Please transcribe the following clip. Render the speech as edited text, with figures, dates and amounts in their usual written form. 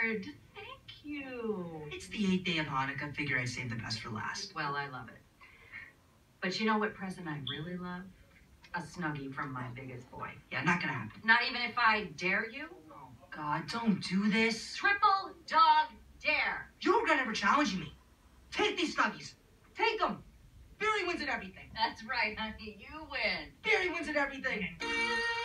honored. Thank you. It's the 8th day of Hanukkah. Figure I'd save the best for last. Well, I love it. But you know what present I really love? A Snuggie from my biggest boy. Yeah, not gonna happen. Not even if I dare you? Oh, God, don't do this. Triple dog dare. You're gonna ever challenge me. Take these Snuggies. Take them. Barry wins at everything. That's right, honey. You win. Barry wins at everything.